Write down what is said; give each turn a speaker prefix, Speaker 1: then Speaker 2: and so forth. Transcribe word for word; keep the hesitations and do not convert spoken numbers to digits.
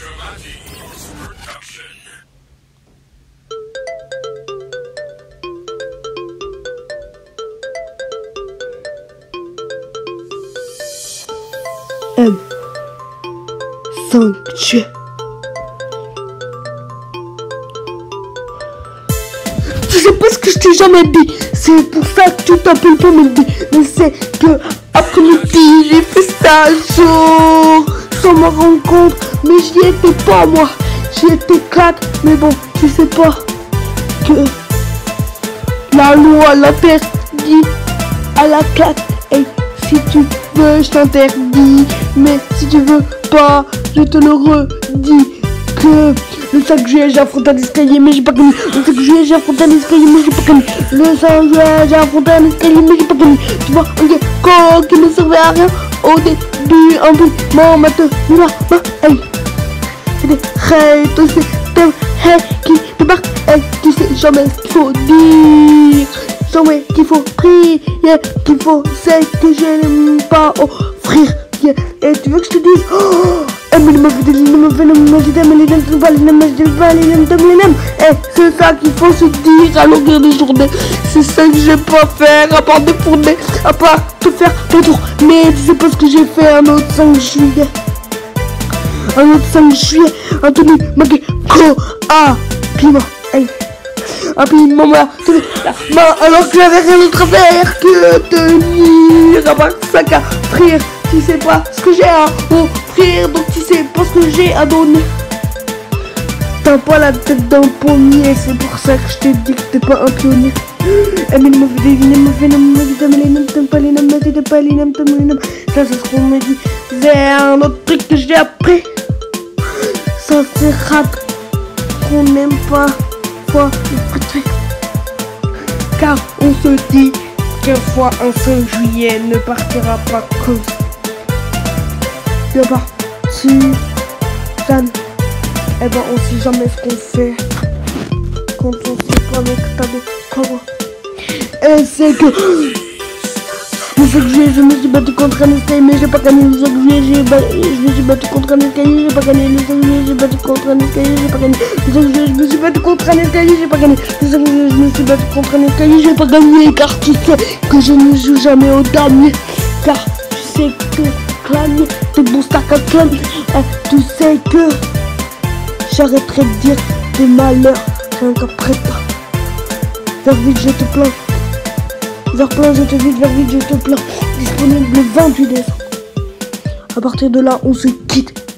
Speaker 1: M cinq G. Tu sais pas ce que je t'ai jamais dit. C'est pour ça que tu t'appelles pas Mendy. Mais c'est que après-midi j'ai fait ça jour sans me rendre compte. Mais j'y étais pas moi. J'y étais quatre. Mais bon, tu sais pas que la loi l'interdit à la quatre. Et si tu veux, je t'interdis. Mais si tu veux pas, je te le redis que le cinq juillet j'ai affronté un escalier mais j'ai pas connu. Le cinq juillet j'ai affronté un escalier mais j'ai pas connu. Le cinq juillet j'ai affronté un escalier mais j'ai pas connu. Tu vois, un gars qui ne servait à rien au début, un peu mon maintenant, là, hey. C'est des haters, c'est des haters qui débarquent. Hey, tu sais jamais ce qu'il faut dire. Jamais qu'il faut prier, qu'il faut c'est que je n'aime pas offrir. Yeah. Et tu veux que je te dise oh, eh, c'est ça qu'il faut se dire à longueur de journée. C'est ça que j'ai pas faire, à part défourner, à part te faire ton tour. Mais tu sais pas ce que j'ai fait un autre cinq juillet. Un autre cinq juillet, Anthony Magué, Ko, A, piment, hey. Un piment, voilà, la main, alors que j'avais rien d'autre à faire que tenir, à part ça qu'à frire. Tu sais pas ce que j'ai à offrir, donc tu sais pas ce que j'ai à donner. T'as pas la tête d'un pommier, c'est pour ça que je t'ai dit que t'es pas un pionnier. Ça c'est ce qu'on me dit, c'est un autre truc que j'ai appris. Ça c'est rap qu'on n'aime pas, fois écouter. Car on se dit qu'un fois un cinq juillet ne partira pas comme ça. De parti, Dan, eh ben on sait jamais ce qu'on fait quand on sait pas avec ta de comment. Et c'est que le cinq juillet je me suis battu contre un escalier mais j'ai pas gagné. Le cinq juillet j'ai ba... je me suis battu contre un escalier, j'ai pas gagné. Le cinq juillet j'ai battu contre un escalier, j'ai pas gagné. Le cinq juillet je me suis battu contre un escalier, j'ai pas gagné. Le cinq juillet je me suis battu contre un escalier, j'ai pas gagné. Car tu sais que je ne joue jamais au damier. Car tu sais que clanier, t'es bon stack à clan. Eh, tu sais que j'arrêterai de dire des malheurs rien qu'après toi. Vers vite je te plains, vers plein je te vide, vers vite je te plains. Disponible le vingt-huit décembre. À partir de là on se quitte.